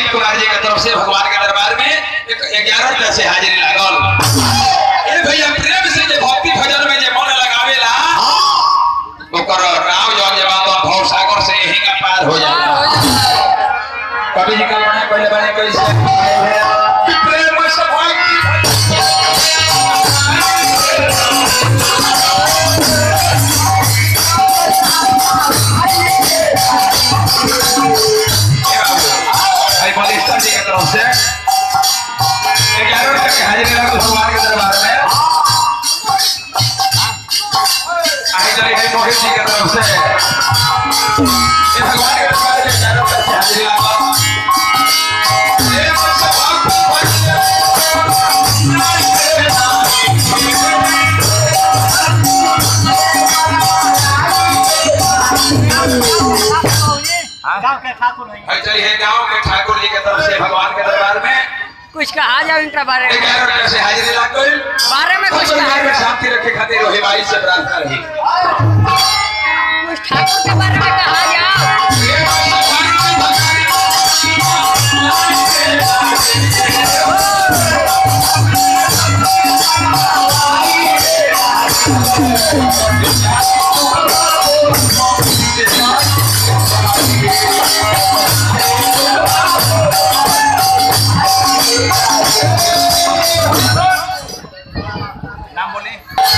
अनिल कुमार जी की तरफ से भगवान के दरबार में 11 रुपया से हाजिरी लागल। ए भैया प्रेम से जे भक्ति भजन में जे मन लगावेला ओकर नाम जब जब भव सागर से यही का पार हो जाला। कवि जी का बना पहले बने कैसे प्रेम से भक्ति जी की तरफ से 11 रुपया की हाजिरी लगा भगवान के दरबार में। आगे चले गए मोहित जी की तरफ से भगवान के दरबार में 11 रुपया की हाजिरी लगा। गांव के ठाकुर चलिए गांव के ठाकुर जी की तरफ से भगवान के दरबार में कुछ कहा जाओ इनका बारे में 11 रुपया से हाजिरी लग गई। बारे में कुछ कहा जाओ। शांति रखे खातिर वही भाई से प्रार्थना रही। कुछ ठाकुर के बारे में कहा जाओ। नाम बोले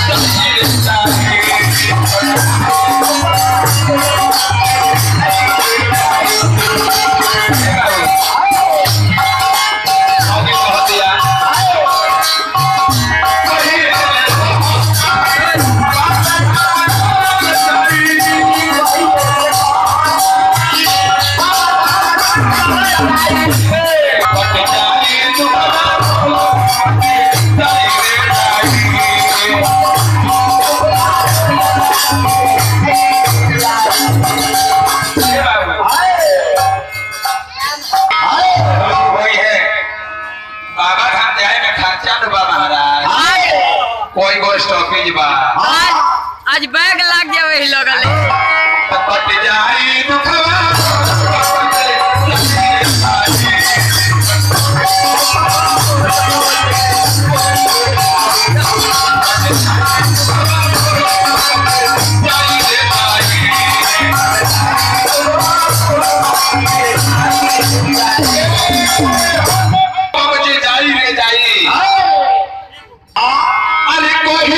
आज बैग लग जावे ही लगल कट जाई दुखवा जाई रे जाई अरे कोई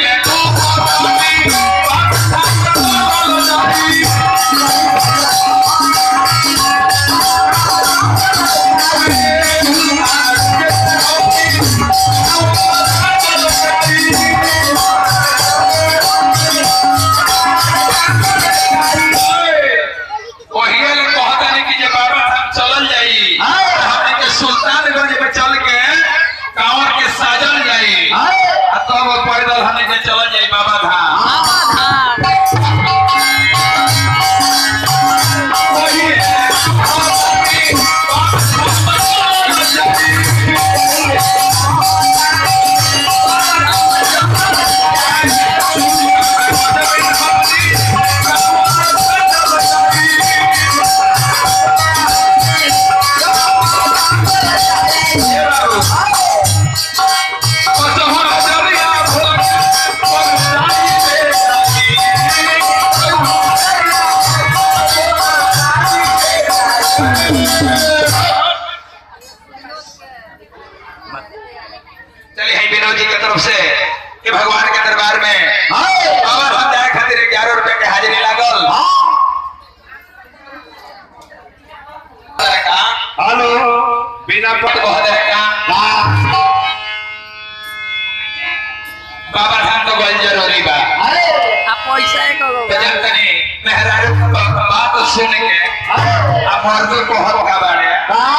पैदल हमें चल जाए बाबा धाम। चलिए विनोद जी की तरफ से कि भगवान के दरबार में बाबा धाम जाए खातिर 11 रुपया के हाजिरी लागल। हेलो बिना पद कह दे का बाबा धाम तो गल जरूरी बा। आप पैसा को जब तनी मेहरारू बात सुन के आप मर्द को हर का बाड़े